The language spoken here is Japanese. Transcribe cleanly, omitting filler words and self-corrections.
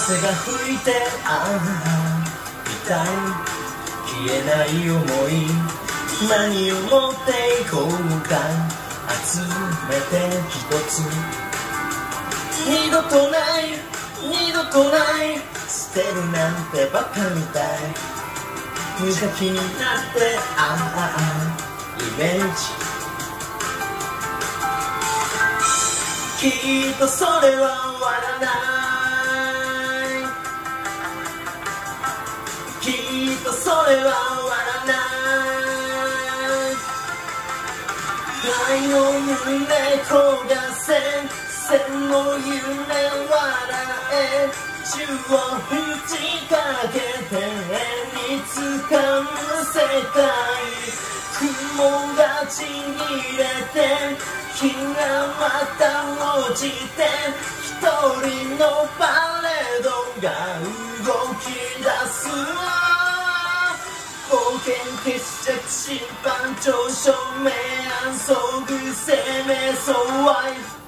風が吹いて痛い消えない想い何を持っていこうか集めて一つ二度とない二度とない捨てるなんてバカみたい無邪気になってイメージきっとそれは終わらないきっとそれは終わらない愛の夢焦がせ線の夢笑え宙を打ちかけて見つかむ世界雲がちぎれて日がまた落ちて一人のパレードが動き出す冒険決着審判上昇明暗遭遇生命相愛